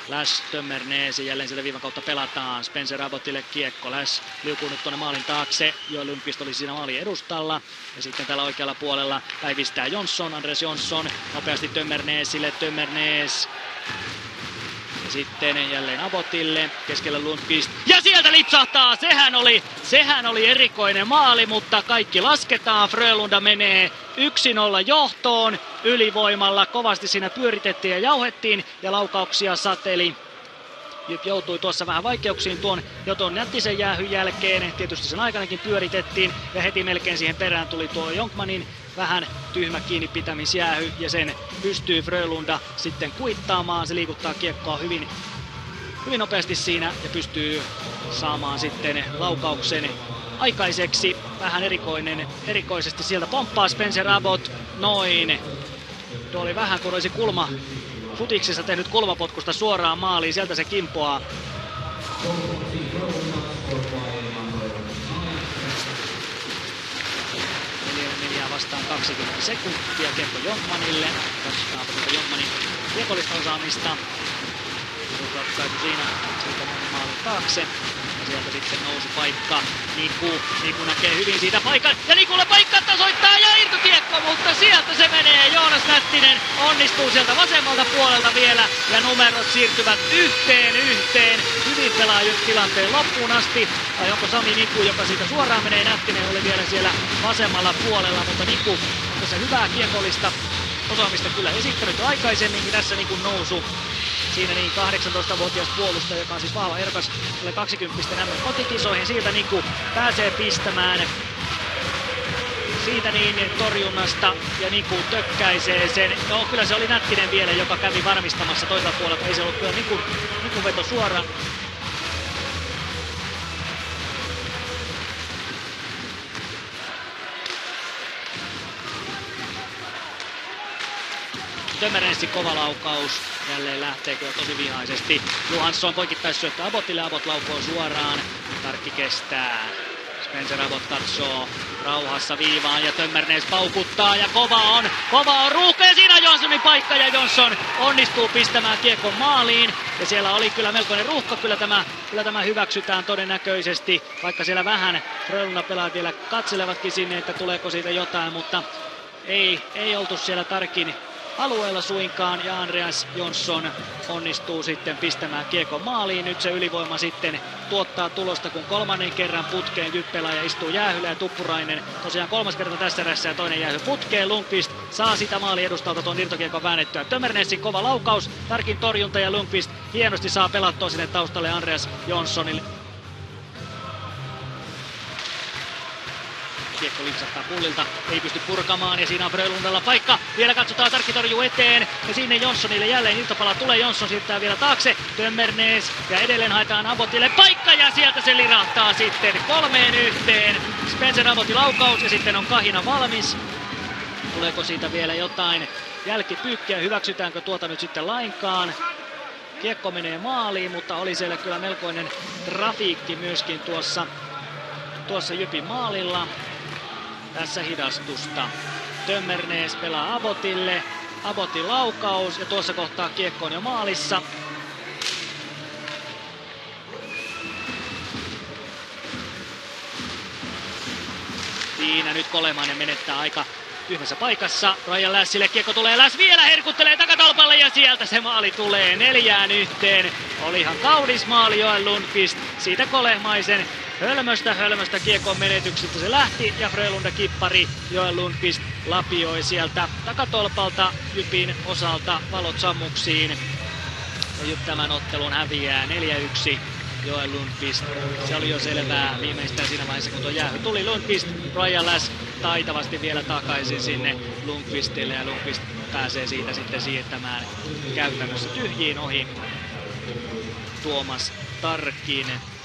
Lash, Tömmernes, jälleen sieltä viivan kautta pelataan. Spencer Abbotille kiekko. Lash liukuu nyt tuonne maalin taakse. Joel Lundqvist oli siinä maalin edustalla. Ja sitten täällä oikealla puolella päivistää Jonsson, Andres Jonsson. Nopeasti Tömmernesille, Tömmernes. Ja sitten jälleen Abbotille, keskellä Lundqvist. Ja sieltä lipsahtaa! Sehän oli erikoinen maali, mutta kaikki lasketaan. Frölunda menee 1-0 johtoon ylivoimalla. Kovasti siinä pyöritettiin ja jauhettiin ja laukauksia sateli. Jyp joutui tuossa vähän vaikeuksiin tuon Nättisen jäähyn jälkeen. Tietysti sen aikanakin pyöritettiin ja heti melkein siihen perään tuli tuo Jonkmanin vähän tyhmä kiinni pitämisjäähy ja sen pystyy Frölunda sitten kuittaamaan. Se liikuttaa kiekkoa hyvin nopeasti siinä ja pystyy saamaan sitten laukauksen aikaiseksi. Vähän erikoisesti sieltä pomppaa Spencer Abbott noin. Tuo oli vähän kun olisi futiksessa tehnyt kulmapotkusta suoraan maaliin, sieltä se kimpoaa. 4 vastaan 20 sekuntia kiekko Jonkmanille. Katsotaanpa tuota Jonkmanin kiekollista osaamista. Ratkaisu siinä maalin taakse. Ja sieltä sitten nousupaikka. Niku näkee hyvin siitä paikan. Ja Nikulle paikka tasoittaa ja irtokiekko, mutta sieltä se menee. Joonas Nättinen onnistuu sieltä vasemmalta puolelta vielä. Ja numerot siirtyvät yhteen. Hyvin pelaa tilanteen loppuun asti. Tai onko Sami Niku, joka siitä suoraan menee. Nättinen oli vielä siellä vasemmalla puolella, mutta Niku on tässä hyvää kiekollista osaamista kyllä esittänyt aikaisemminkin. Tässä Nikun nousu. Siinä niin 18-vuotias puolustaja, joka on siis vahva ehdokas 20 kotikisoihin. Siitä Niku pääsee pistämään siitä niin torjunnasta ja Niku tökkäisee sen. No kyllä se oli Nättinen vielä, joka kävi varmistamassa toisella puolella. Ei se ollut kyllä Nikun veto suoraan. Tömmernessin kova laukaus. Jälleen lähtee kyllä tosi vihaisesti. Johansson poikittaissyöttö Abbottille. Abbott laukoo suoraan. Tarkki kestää. Spencer Abbott katsoo rauhassa viivaan ja Tömmernes paukuttaa. Ja kova on ruuhka ja siinä on Jonssonin paikka ja Jonsson onnistuu pistämään kiekon maaliin. Ja siellä oli kyllä melkoinen ruuhka. Kyllä tämä hyväksytään todennäköisesti. Vaikka siellä vähän Frölunda pelaajat vielä katselevatkin sinne, että tuleeko siitä jotain. Mutta ei oltu siellä Tarkin alueella suinkaan ja Andreas Jonsson onnistuu sitten pistämään kiekon maaliin. Nyt se ylivoima sitten tuottaa tulosta, kun kolmannen kerran putkeen Jyp-pelaaja istuu jäähyllä ja Tuppurainen tosiaan 3. kerta tässä erässä ja toinen jäähy putkeen. Lundqvist saa sitä maali edustalta tuon irtokiekon väännettyä. Tömmernessin kova laukaus, Tarkin torjunta ja Lundqvist hienosti saa pelattua sinne taustalle Andreas Jonssonille. Kiekko lipsahtaa pullilta, ei pysty purkamaan ja siinä on Frölundalla paikka. Vielä katsotaan, Tarkki torjuu eteen ja sinne Jonssonille jälleen irtopala tulee. Jonsson siirtää vielä taakse, Tömmernes ja edelleen haetaan Abbottille paikka ja sieltä se lirahtaa sitten 3-1. Spencer Abbottin laukaus ja sitten on kahina valmis. Tuleeko siitä vielä jotain jälkipyykkiä, hyväksytäänkö tuota nyt sitten lainkaan? Kiekko menee maaliin, mutta oli siellä kyllä melkoinen trafiikki myöskin tuossa Jypin maalilla. Tässä hidastusta. Tömmernes pelaa Abbottille. Abbottin laukaus ja tuossa kohtaa kiekko on jo maalissa. Siinä nyt Kolemainen menettää aika tyhmässä paikassa. Ryan Lashille kiekko tulee, Lash vielä herkuttelee takatolpalle ja sieltä se maali tulee 4-1. Olihan kaunis maali Joel Lundqvist siitä Kolehmaisen hölmöstä kiekon menetyksestä se lähti ja Frölunda kippari Joel Lundqvist lapioi sieltä takatolpalta Jypin osalta valot sammuksiin. Ja Jyp tämän ottelun häviää 4-1. Joel Lundqvist, se oli jo selvää viimeistään siinä vaiheessa kun tuo jäähy tuli. Lundqvist, Ryan Lash taitavasti vielä takaisin sinne Lundqvistille ja Lundqvist pääsee siitä sitten siirtämään käytännössä tyhjiin ohi Tuomas Tarkin.